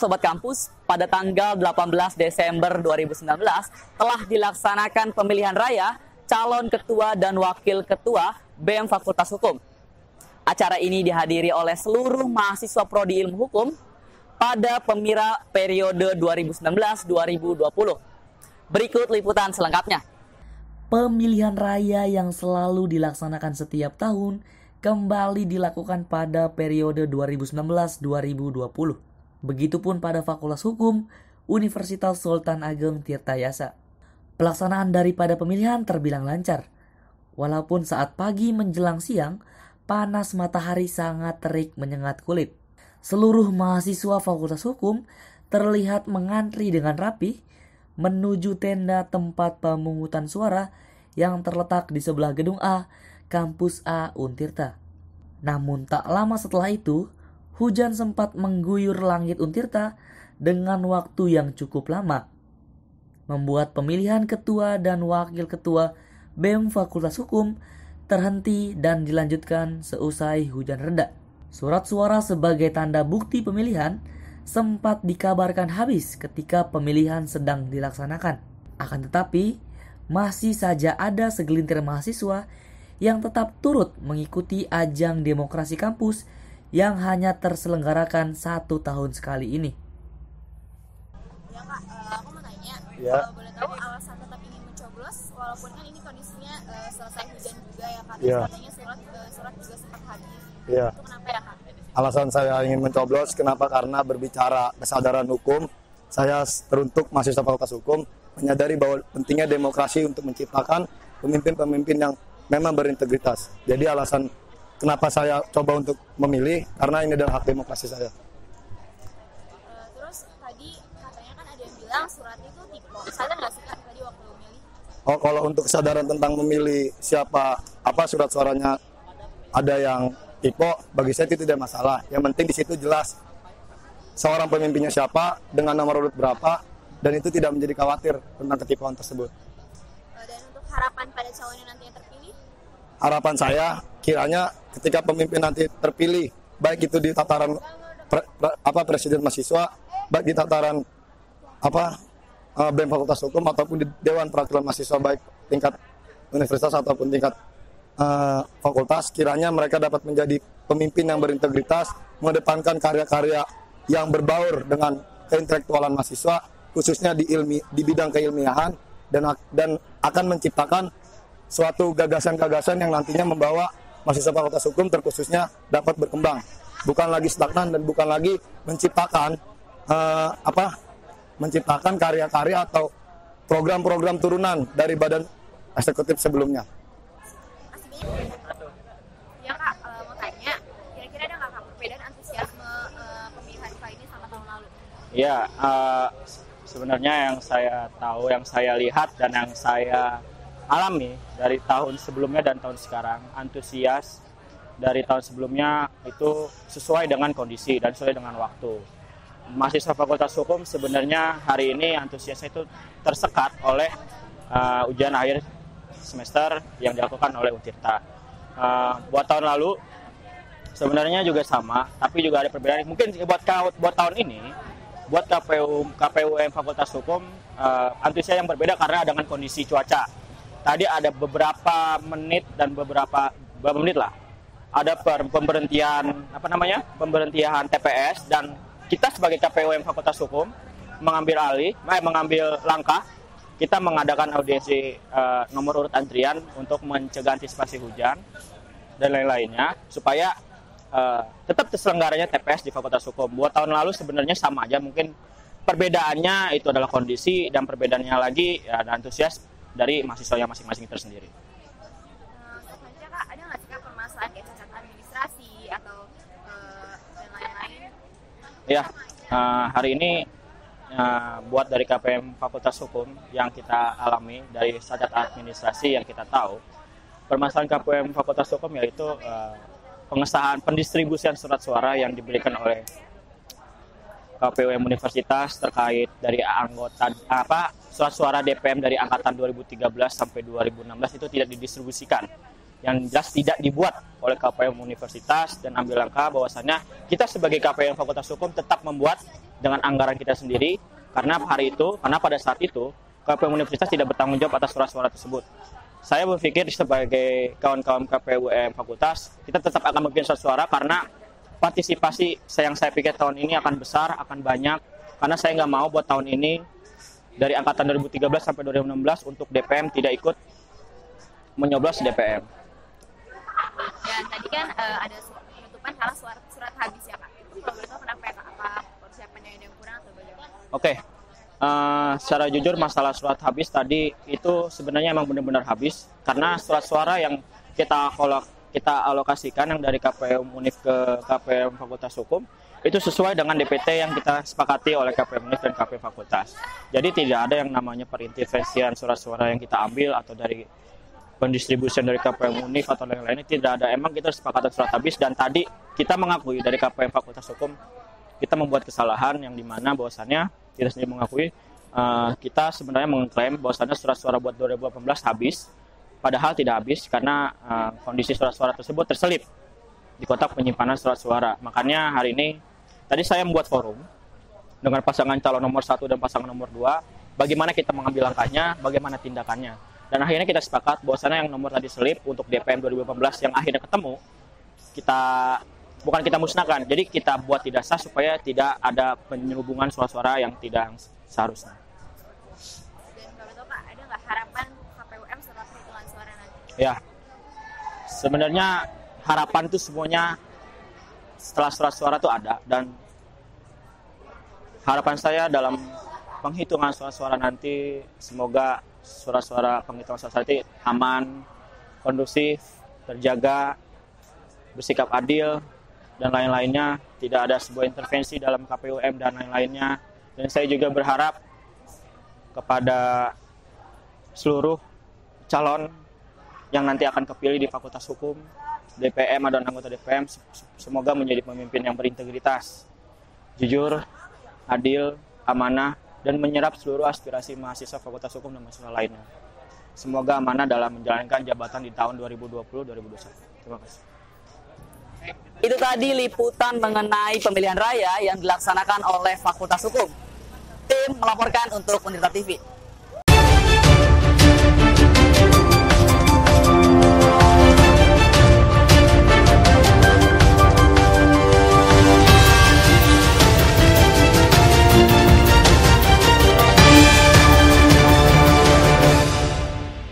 Sobat Kampus, pada tanggal 18 Desember 2019 telah dilaksanakan pemilihan raya calon ketua dan wakil ketua BEM Fakultas Hukum. Acara ini dihadiri oleh seluruh mahasiswa Prodi Ilmu Hukum pada pemira periode 2019-2020. Berikut liputan selengkapnya. Pemilihan raya yang selalu dilaksanakan setiap tahun kembali dilakukan pada periode 2019-2020. Begitupun pada Fakultas Hukum Universitas Sultan Ageng Tirtayasa. Pelaksanaan daripada pemilihan terbilang lancar. Walaupun saat pagi menjelang siang, panas matahari sangat terik menyengat kulit. Seluruh mahasiswa Fakultas Hukum terlihat mengantri dengan rapi menuju tenda tempat pemungutan suara yang terletak di sebelah gedung A, Kampus A Untirta. Namun tak lama setelah itu, hujan sempat mengguyur langit Untirta dengan waktu yang cukup lama, membuat pemilihan ketua dan wakil ketua BEM Fakultas Hukum terhenti dan dilanjutkan seusai hujan reda. Surat suara sebagai tanda bukti pemilihan sempat dikabarkan habis ketika pemilihan sedang dilaksanakan. Akan tetapi, masih saja ada segelintir mahasiswa yang tetap turut mengikuti ajang demokrasi kampus yang hanya terselenggarakan 1 tahun sekali ini. Ya Kak, aku mau tanya, Ya. kalau boleh tahu alasan tetap ingin mencoblos, walaupun kan ini kondisinya selesai hujan juga ya Kak, Ya. katanya surat juga sempat habis. Ya. Itu kenapa ya Kak? Alasan saya ingin mencoblos, kenapa? Karena berbicara kesadaran hukum, saya teruntuk mahasiswa Fakultas Hukum menyadari bahwa pentingnya demokrasi untuk menciptakan pemimpin-pemimpin yang memang berintegritas. Jadi alasan kenapa saya coba untuk memilih, karena ini adalah hak demokrasi saya. Terus tadi katanya kan ada yang bilang surat itu tipe. Sadar nggak sih Kak tadi waktu memilih? Oh, kalau untuk kesadaran tentang memilih siapa, apa surat suaranya ada yang tipe, bagi saya itu tidak masalah. Yang penting di situ jelas seorang pemimpinnya siapa, dengan nomor urut berapa, dan itu tidak menjadi khawatir tentang ketipuan tersebut. Dan untuk harapan pada calon yang nantinya terpilih? Harapan saya kiranya ketika pemimpin nanti terpilih, baik itu di tataran presiden mahasiswa, baik di tataran BEM Fakultas Hukum ataupun di Dewan Perwakilan Mahasiswa, baik tingkat universitas ataupun tingkat fakultas, kiranya mereka dapat menjadi pemimpin yang berintegritas, mengedepankan karya-karya yang berbaur dengan keintelektualan mahasiswa, khususnya di bidang keilmiahan, dan akan menciptakan suatu gagasan-gagasan yang nantinya membawa mahasiswa Fakultas Hukum terkhususnya dapat berkembang, bukan lagi stagnan dan bukan lagi menciptakan menciptakan karya-karya atau program-program turunan dari badan eksekutif sebelumnya. Ya Kak, mau tanya, kira-kira ada nggak Kak perbedaan antusiasme pemilihan kali ini sama tahun lalu? Ya, sebenarnya yang saya tahu, yang saya lihat dan yang saya alami dari tahun sebelumnya dan tahun sekarang, antusias dari tahun sebelumnya itu sesuai dengan kondisi dan sesuai dengan waktu. Mahasiswa Fakultas Hukum sebenarnya hari ini antusiasnya itu tersekat oleh ujian akhir semester yang dilakukan oleh Untirta. Buat tahun lalu sebenarnya juga sama, tapi juga ada perbedaan. Mungkin buat tahun ini, buat KPUM Fakultas Hukum antusias yang berbeda karena dengan kondisi cuaca. Tadi ada beberapa menit dan beberapa menit lah, ada pemberhentian TPS, dan kita sebagai KPUM Fakultas Hukum mengambil langkah. Kita mengadakan audiensi nomor urut antrian untuk mencegah antisipasi hujan dan lain-lainnya supaya tetap terselenggaranya TPS di Fakultas Hukum. Buat tahun lalu sebenarnya sama aja, mungkin perbedaannya itu adalah kondisi, dan perbedaannya lagi ya, ada antusias dari mahasiswa yang masing-masing tersendiri. Selanjutnya Kak, ada nggak sih Kak permasalahan kayak cacat administrasi atau dan lain-lain? Ya, hari ini buat dari KPM Fakultas Hukum yang kita alami dari cacat administrasi yang kita tahu, permasalahan KPM Fakultas Hukum yaitu pengesahan pendistribusian surat suara yang diberikan oleh KPUM Universitas terkait dari anggota surat suara DPM dari angkatan 2013 sampai 2016 itu tidak didistribusikan. Yang jelas tidak dibuat oleh KPUM Universitas, dan ambil langkah bahwasannya kita sebagai KPUM Fakultas Hukum tetap membuat dengan anggaran kita sendiri, karena pada saat itu KPU Universitas tidak bertanggung jawab atas surat-suara tersebut. Saya berpikir sebagai kawan-kawan KPUM Fakultas, kita tetap akan memilih surat-suara karena partisipasi yang saya pikir tahun ini akan besar, akan banyak, karena saya nggak mau buat tahun ini dari angkatan 2013 sampai 2016 untuk DPM tidak ikut menyoblos DPM. Dan tadi kan ada penutupan karena surat habis ya Kak. Itu kalau boleh tahu kenapa ya Kak? Apa persiapannya ada yang kurang atau bagaimana? Oke, secara jujur masalah surat habis tadi itu sebenarnya emang benar-benar habis karena surat suara yang kita alokasikan yang dari KPUM Unif ke KPUM Fakultas Hukum itu sesuai dengan DPT yang kita sepakati oleh KPUM Unif dan KPUM Fakultas. Jadi tidak ada yang namanya perintervensian surat suara yang kita ambil atau dari pendistribusian dari KPUM Unif atau lain-lainnya, tidak ada. Emang kita sepakati surat habis dan tadi kita mengakui dari KPUM Fakultas Hukum kita membuat kesalahan yang dimana bahwasannya kita sendiri mengakui kita sebenarnya mengklaim bahwasannya surat suara buat 2018 habis, padahal tidak habis karena kondisi surat suara tersebut terselip di kotak penyimpanan surat suara. Makanya hari ini tadi saya membuat forum dengan pasangan calon nomor 1 dan pasangan nomor 2, bagaimana kita mengambil langkahnya, bagaimana tindakannya. Dan akhirnya kita sepakat bahwasannya yang nomor tadi selip untuk DPM 2018 yang akhirnya ketemu, bukan kita musnahkan, jadi kita buat tidak sah supaya tidak ada penyelubungan suara-suara yang tidak seharusnya. Dan kalau betul Kak, ada nggak harapan KPUM setelah perhitungan suara nanti? Ya, sebenarnya harapan itu semuanya setelah surat-suara itu ada, dan harapan saya dalam penghitungan suara-suara nanti semoga suara-suara penghitungan suara nanti aman, kondusif, terjaga, bersikap adil, dan lain-lainnya, tidak ada sebuah intervensi dalam KPUM dan lain-lainnya. Dan saya juga berharap kepada seluruh calon yang nanti akan kepilih di Fakultas Hukum, DPM dan anggota DPM, semoga menjadi pemimpin yang berintegritas, jujur, adil, amanah, dan menyerap seluruh aspirasi mahasiswa Fakultas Hukum dan mahasiswa lainnya. Semoga amanah dalam menjalankan jabatan di tahun 2020-2021. Terima kasih. Itu tadi liputan mengenai pemilihan raya yang dilaksanakan oleh Fakultas Hukum. Tim melaporkan untuk Untirta TV.